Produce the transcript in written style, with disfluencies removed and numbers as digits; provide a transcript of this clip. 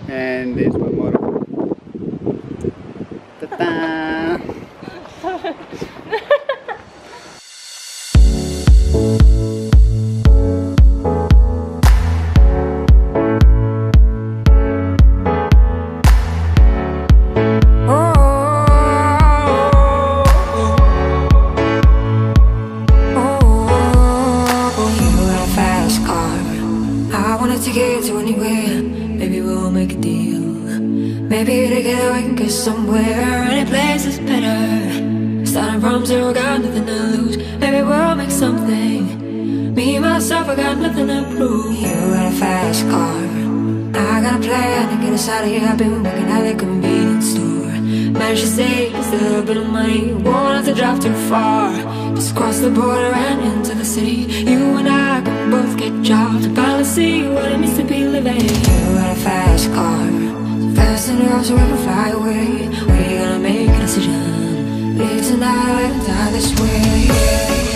And there's one more. Ta-da! To get to anywhere, maybe we'll make a deal. Maybe together we can get somewhere. Any place is better. Starting from zero, got nothing to lose. Maybe we'll make something. Me, myself, I got nothing to prove. You got a fast car, I got a plan to get us out of here. I've been working at the convenience store. Managed to save just a little bit of money. Won't have to drive too far. Just cross the border and into the city. You and I can both get jobs and finally see what it means to be living. You got a fast car, so fast enough so we can fly away. We're gonna make a decision. Live tonight and die this way.